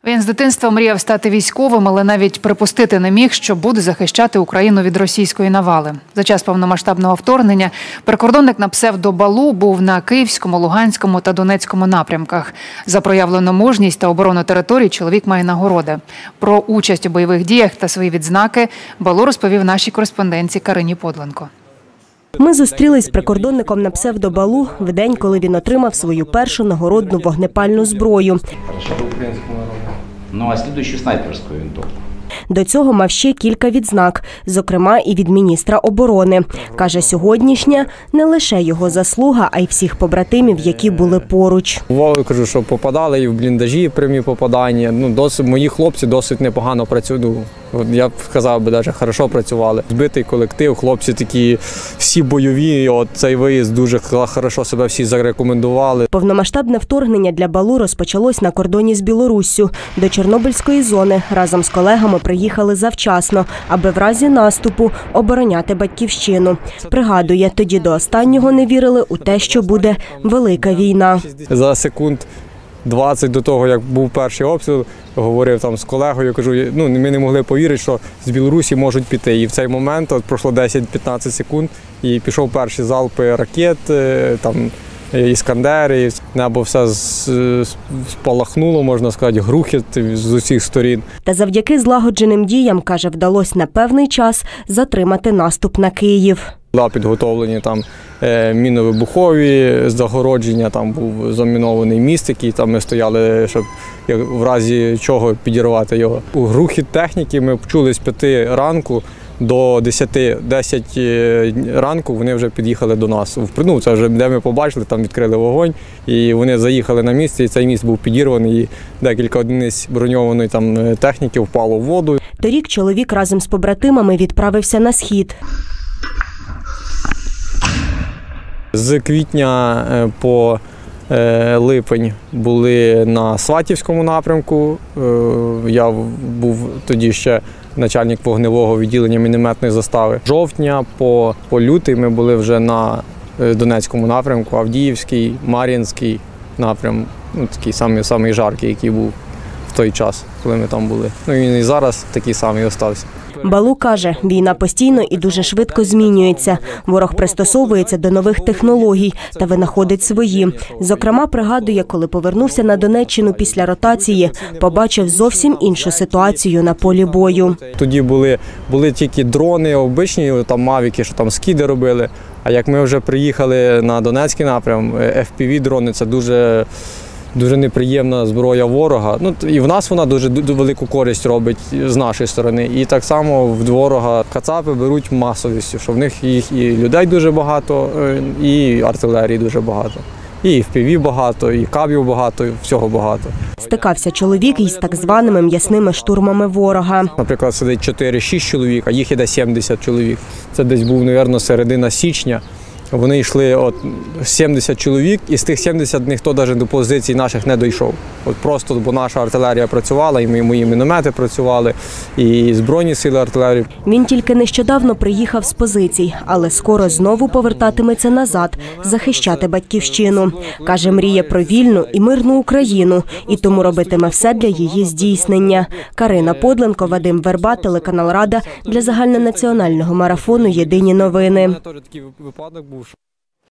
Він з дитинства мріяв стати військовим, але навіть припустити не міг, що буде захищати Україну від російської навали. За час повномасштабного вторгнення прикордонник на псевдо Балу був на Київському, Луганському та Донецькому напрямках. За проявлену мужність та оборону територій чоловік має нагороди. Про участь у бойових діях та свої відзнаки Балу розповів нашій кореспондентці Карині Подленко. Ми зустрілись з прикордонником на псевдо Балу в день, коли він отримав свою першу нагородну вогнепальну зброю. Ну, а слідуючу снайперську винтовку. До цього мав ще кілька відзнак, зокрема і від міністра оборони. Каже, сьогоднішня не лише його заслуга, а й всіх побратимів, які були поруч. Бувало, кажу, що попадали і в бліндажі прямі попадання. Мої хлопці досить непогано працюють. Я б сказав, навіть хорошо працювали. Збитий колектив, хлопці такі всі бойові. От цей виїзд дуже хорошо себе всі зарекомендували. Повномасштабне вторгнення для Балу розпочалось на кордоні з Білоруссю. До Чорнобильської зони разом з колегами приїхали завчасно, аби в разі наступу обороняти батьківщину. Пригадує, тоді до останнього не вірили у те, що буде велика війна. За секунд 20 до того, як був перший обстріл, говорив там з колегою, кажу, ми не могли повірити, що з Білорусі можуть піти. І в цей момент пройшло 10-15 секунд, і пішов перші залпи ракет, там іскандери, небо все спалахнуло, можна сказати, грухіт з усіх сторін. Та завдяки злагодженим діям, каже, вдалося на певний час затримати наступ на Київ. Були підготовлені там мінно-вибухові загородження, там був замінований міст, який там ми стояли, щоб в разі чого підірвати його. У грухіт техніки ми чули з 5 ранку до 10 ранку вони вже під'їхали до нас. Це вже де ми побачили, там відкрили вогонь, і вони заїхали на місце, і цей міст був підірваний, і декілька одиниць броньованої там техніки впало в воду. Торік чоловік разом з побратимами відправився на схід. З квітня по липень були на Сватівському напрямку. Я був тоді ще начальник вогневого відділення мінометної застави. З жовтня по лютий ми були вже на Донецькому напрямку, Авдіївський, Мар'їнський напрям, такий самий жаркий, який був в той час, коли ми там були. Він і зараз такий самий остався. Балу каже, війна постійно і дуже швидко змінюється. Ворог пристосовується до нових технологій та винаходить свої. Зокрема, пригадує, коли повернувся на Донеччину після ротації, побачив зовсім іншу ситуацію на полі бою. Тоді були тільки дрони обичні, там мавіки, що там скиди робили. А як ми вже приїхали на Донецький напрям, FPV-дрони – це дуже неприємна зброя ворога. І в нас вона дуже велику користь робить з нашої сторони. І так само в ворога кацапи беруть масовістю, що в них їх і людей дуже багато, і артилерії дуже багато. І FPV багато, і кабів багато, і всього багато. Стикався чоловік із так званими м'ясними штурмами ворога. Наприклад, сидить 4-6 чоловік, а їх іде 70 чоловік. Це десь був, мабуть, середина січня. Вони йшли 70 чоловік, і з тих 70 ніхто навіть до позицій наших не дійшов. Просто, бо наша артилерія працювала, і мої міномети працювали, і Збройні сили артилерії. Він тільки нещодавно приїхав з позицій, але скоро знову повертатиметься назад, захищати батьківщину. Каже, мріє про вільну і мирну Україну, і тому робитиме все для її здійснення. Карина Подленко, Вадим Верба, телеканал Рада для загальнонаціонального марафону «Єдині новини».